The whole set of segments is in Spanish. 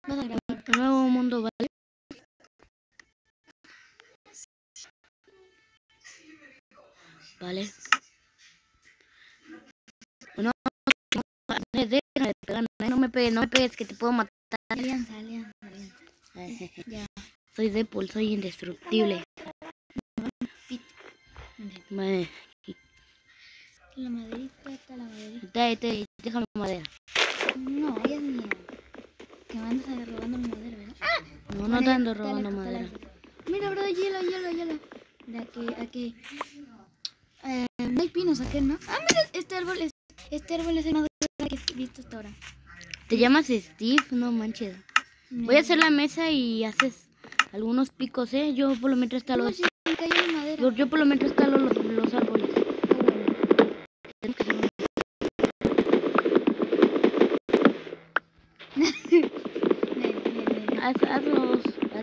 Vas a grabar. Un nuevo mundo, ¿vale? Vale. Bueno, déjame pegar, no me pegues, que te puedo matar. Alianza. Ya. Soy Deadpool, soy indestructible. Vale. La maderita, está la maderita. Déjame madera. No, ella es mía. Que me andas robando mi madera, ¿verdad? No te ando robando madera. Mira, bro, hielo. Mira, aquí. No hay pinos aquí, ¿no? Ah, mira, este árbol es el más grande que he visto hasta ahora. ¿Te llamas Steve? No manches. Voy a hacer la mesa y haces algunos picos, ¿eh? Yo por lo menos está los... Yo por lo menos está los árboles. Hazlos.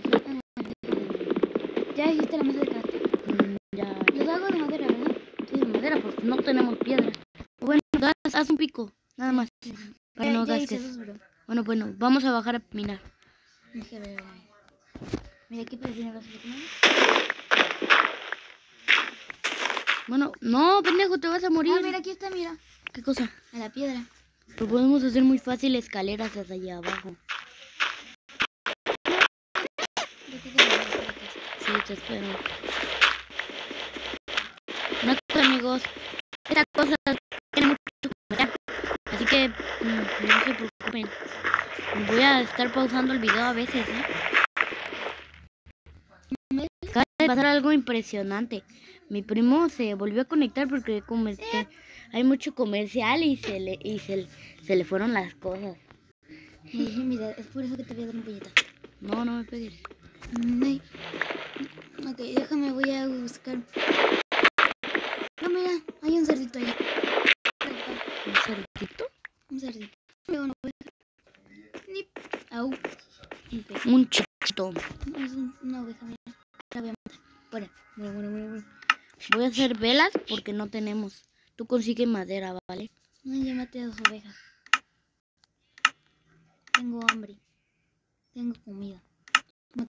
¿Ya hiciste la mesa de carta? Ya. Los hago de madera, ¿verdad? Sí, de madera, porque no tenemos piedra. Bueno, haz un pico, nada más. Para no gastes. Bueno, vamos a bajar a minar. Mira, aquí primero vas a comer. Bueno, no, pendejo, te vas a morir. Ah, mira, aquí está, mira. ¿Qué cosa? A la piedra. Pero podemos hacer muy fácil escaleras hacia allá abajo. Sí, te espero. Una cosa, amigos. Esta cosa tiene mucho madera. Así que no se preocupen. Voy a estar pausando el video a veces, ¿eh? Acaba de pasar algo impresionante. Mi primo se volvió a conectar porque hay mucho comercial y se le fueron las cosas. Mira, es por eso que te voy a dar un puñetazo. No me pegues. Ok, déjame, voy a buscar. No, mira, hay un cerdito ahí. ¿Un cerdito? Un cerdito. Una oveja. Au. Un chiquito. Es una oveja, mira. La voy a matar. Bueno. Voy a hacer velas porque no tenemos. Tú consigues madera, ¿vale? No, ya maté 2 ovejas. Tengo hambre. Tengo comida. No,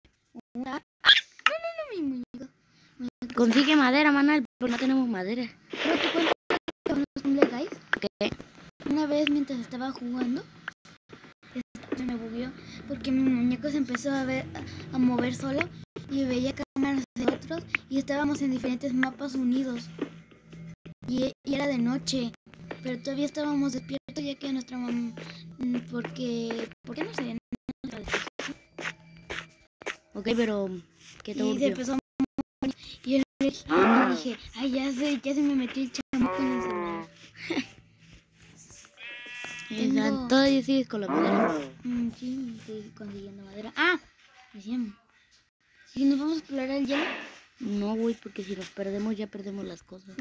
mi muñeca. Consigue madera, Manuel, pero no tenemos madera. ¿Pero te cuento con los guys? ¿Qué? Una vez mientras estaba jugando, se me bugueó porque mi muñeco se empezó a mover solo y veía cámaras de otros y estábamos en diferentes mapas unidos. Y era de noche, pero todavía estábamos despiertos ya que nuestra mamá... ¿Por qué no sé? Ok, pero... ¿Qué te Y se empezó a mover y yo dije, ay, ya se me metió el chamuco en el celular. Todavía sigues con la madera. Sí, estoy consiguiendo madera. ¡Ah! Decíamos. ¿Y nos vamos a explorar el hielo? No, güey, porque si nos perdemos ya perdemos las cosas.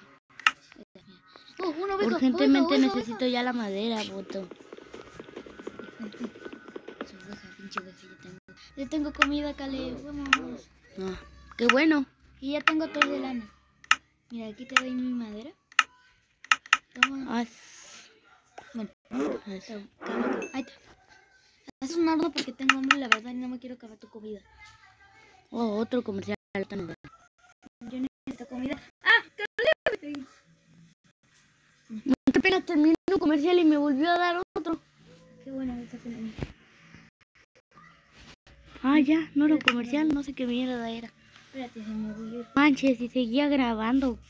Una oveja. Urgentemente necesito ya la madera, boto. Pinche oveja, ya tengo comida, Caleb. Vamos. Ah, qué bueno. Y ya tengo todo de lana. Mira, aquí te doy mi madera. Toma. Bueno, ahí está. Haz un ardo porque tengo hambre, la verdad, y no me quiero acabar tu comida. Oh, otro comercial. Yo necesito comida. ¡Ah! ¡Caleb! Apenas terminó un comercial y me volvió a dar otro. Qué bueno, está feliz. Ah, ya, no era un comercial, no sé qué mierda era. Espérate, se me volvió. Manches, y seguía grabando.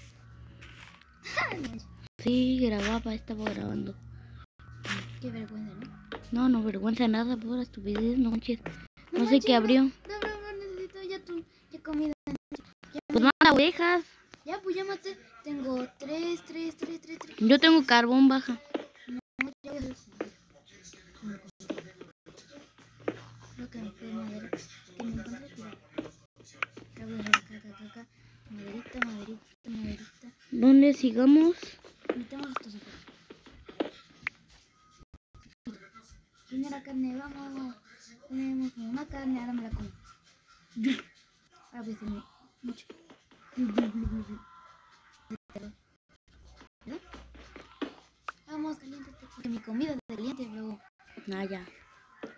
Sí, estaba grabando. Qué vergüenza, ¿no? No vergüenza nada, por estupidez, no manches. No sé qué abrió. No, necesito ya comida. Pues manda ovejas. Ya, pues ya maté. Tengo 3. Yo tengo carbón baja. No, ya voy a hacer. Creo que me fue madera. Que me encontré tirada. Ya voy a hacer acá. Maderita. ¿Dónde sigamos? Necesitamos estos zapatos. Tiene la carne, vamos. Tenemos una carne, ahora me la como. Ahora voy a hacerme mucho. ¿Verdad? Vamos, caliéntate. Porque mi comida es caliente, luego. Ah, ya.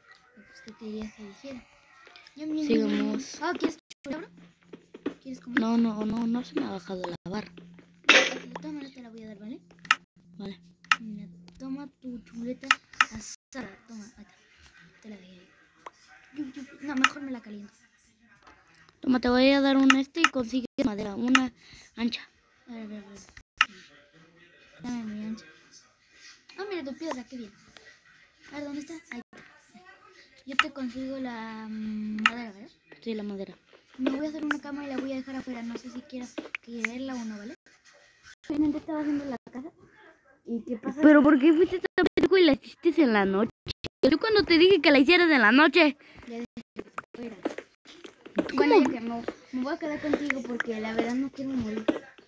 que querías que dijera. Sigamos. ¿Quieres chulebra? ¿Quieres comer? No se me ha bajado la barra. De todas maneras te la voy a dar, ¿vale? Vale. Mira, toma tu chuleta asada. Toma, acá. Te la dejé. No, mejor me la caliento. Toma, te voy a dar un y consigues madera, una ancha. A ver. Dame mi ancha. Mira tu piedra, qué bien. A ver, ¿dónde está? Ahí está. Yo te consigo la madera, ¿verdad? Sí, la madera. Me voy a hacer una cama y la voy a dejar afuera. No sé si quieras quererla o no, ¿vale? Realmente estaba haciendo la casa. ¿Y qué pasa? ¿Pero por qué fuiste tan pendejo y la hiciste en la noche? Yo cuando te dije que la hicieras en la noche. Ya dije que fuera. ¿Cómo? Bueno, ya que me voy a quedar contigo porque la verdad no quiero morir.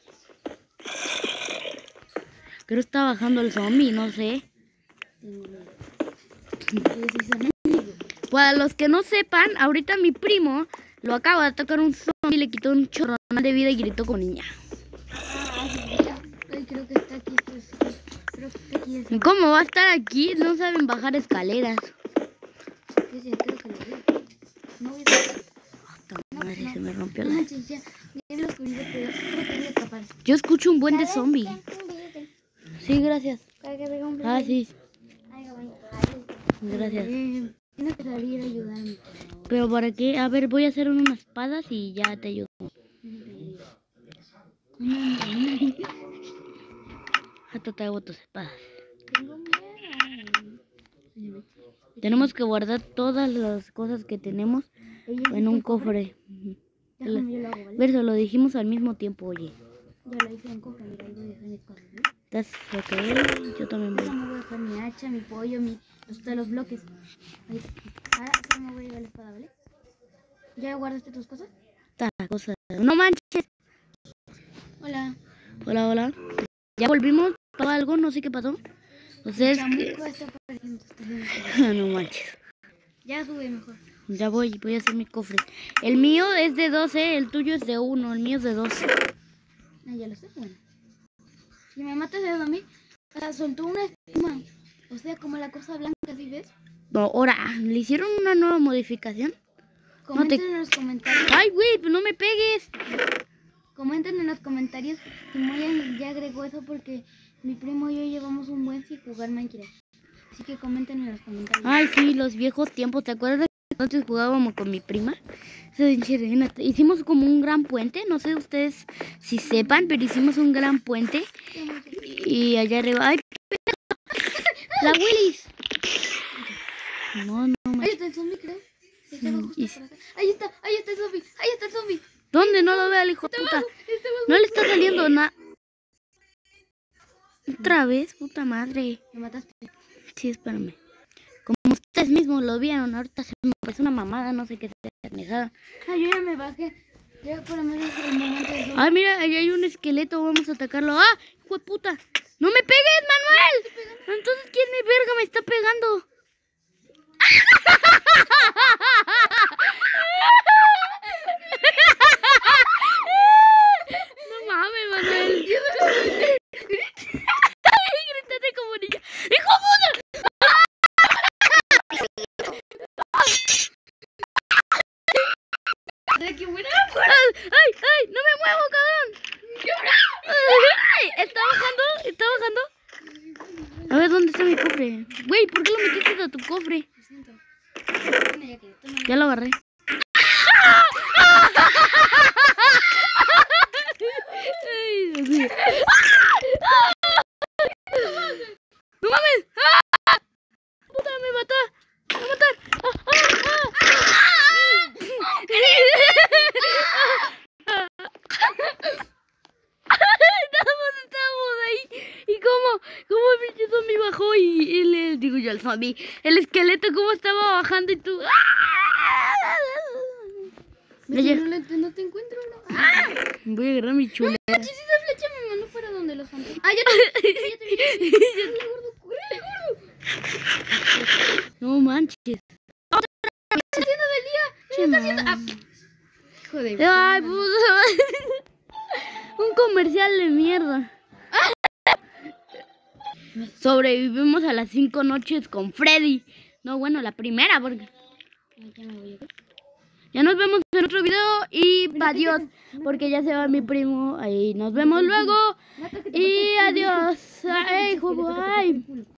Creo que está bajando el zombie, no sé. Tengo miedo. Precisamente. Para los que no sepan, ahorita mi primo lo acaba de atacar un zombie, le quitó un chorro de vida y gritó como niña. Ay, creo que está aquí. Creo que está aquí. ¿Y cómo va a estar aquí? No saben bajar escaleras. Sí, creo que lo veo. No voy a... Madre, se me rompió No la... manches, ya vi la oscuridad, pero creo que voy a escapar. Yo escucho un buen de zombie. Sí, gracias. Ah, sí. Gracias. Tienes que salir a ayudarme. ¿Pero para qué? A ver, voy a hacer unas espadas y ya te ayudo. Hasta te hago tus espadas. Tengo miedo. Tenemos que guardar todas las cosas que tenemos en un cofre. Déjame, yo lo hago, ¿vale? Verso, lo dijimos al mismo tiempo, oye. Ya lo hice en cofre, mira, ahí voy a dejar mis cosas, ¿eh? ¿Estás ok? Yo también voy. Me voy a dejar mi hacha, mi pollo, los bloques. Ahí. Ahora solo me voy a llevar la espada, ¿vale? ¿Ya guardaste tus cosas? Esta cosa. ¡No manches! Hola. Hola. ¿Ya volvimos? ¿Pasó algo? No sé qué pasó. O sea, es que... Está apareciendo. No manches. Ya sube mejor. Ya voy a hacer mi cofre. El mío es de 12, el tuyo es de 1, el mío es de 2. Ya lo sé, bueno. Si me matas de zombie, soltó una espuma. O sea, como la cosa blanca, ¿sí ves? No, ahora, ¿le hicieron una nueva modificación? Comenten en los comentarios. ¡Ay, güey! Pues no me pegues. Comenten en los comentarios si Moya ya agregó eso porque mi primo y yo llevamos un buen sin jugar Minecraft. Así que comenten en los comentarios. Ay, sí, los viejos tiempos. ¿Te acuerdas que antes jugábamos con mi prima? Hicimos como un gran puente. No sé ustedes si sepan, pero hicimos un gran puente. Y allá arriba... ¡Ay, la Willis! No. Ahí está el zombie, creo. Ahí está el zombie. ¿Dónde? No lo veo el hijo de puta. No le está saliendo nada. Otra vez, puta madre. Me mataste. Sí, espérame. Como ustedes mismos lo vieron, ahorita se me parece una mamada, no sé qué sea. Yo ya me bajé. Ya por lo menos el momento de... Ay, mira, ahí hay un esqueleto, vamos a atacarlo. ¡Ah, hijo de puta! ¡No me pegues, Manuel! Entonces, ¿quién me verga me está pegando? No mames, Manuel. Grítate como niña. ¡Hijo de puta! ¡Qué buena! ¡Ay! ¡No me muevo, cabrón! ¡Ay! ¿Está bajando? A ver, ¿dónde está mi cofre? Güey, ¿por qué lo metiste a tu cofre? Lo siento. Ya lo agarré. Ay, Dios mío. ¡No mames! ¡Puta, me mató! ¡Me va a matar! Estábamos ahí. ¿Y cómo el pinche zombie bajó? Y digo yo, el zombie, el esqueleto, cómo estaba bajando y tú... No te encuentro, ¿no? Voy a agarrar mi chuleta. Esa flecha me mandó fuera donde los fantasmas. Ya te vi. ¡Córrele, gordo! No manches. ¿Qué está haciendo del día? ¿Qué está haciendo? Hijo de... Ay, puta. Un comercial de mierda. Sobrevivimos a las 5 noches con Freddy. No, bueno, la primera, porque... Ya nos vemos en otro video y adiós, porque ya se va mi primo. Ahí nos vemos luego y adiós. Ay,